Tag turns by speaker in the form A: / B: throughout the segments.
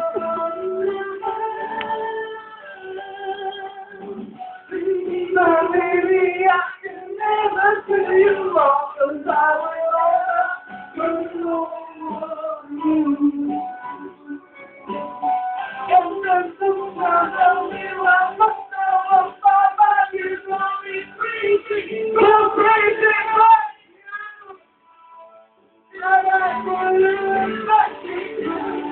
A: Baby, I can never tell you all, 'cause I will always know. And there's sometimes only one must know of my body is only crazy, so crazy for you. And I believe that you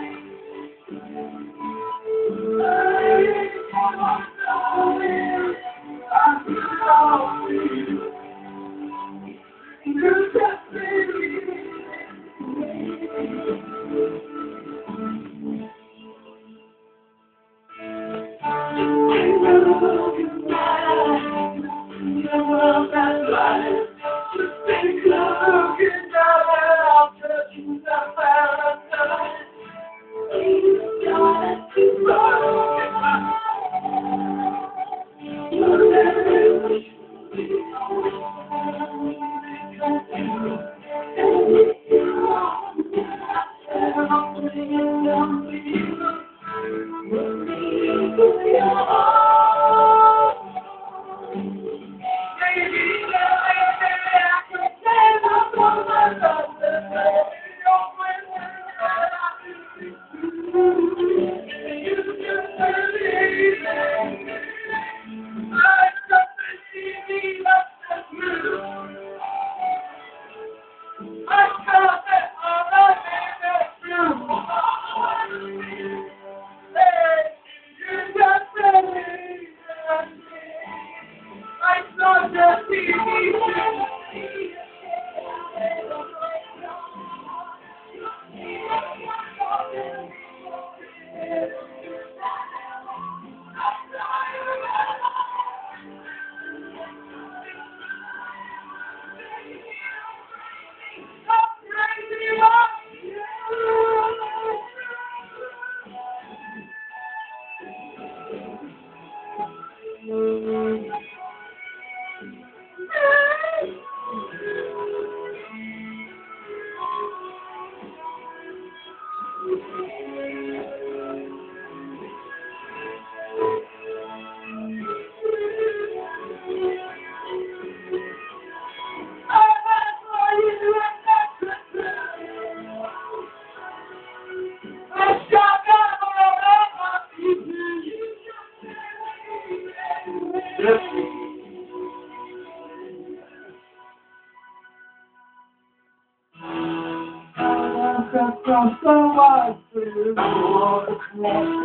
A: across the wide field, across the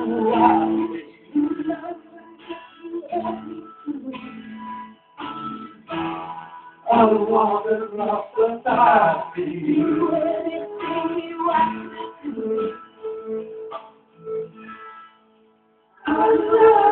A: wide. I walk across the tide field. Anything you want to do. I love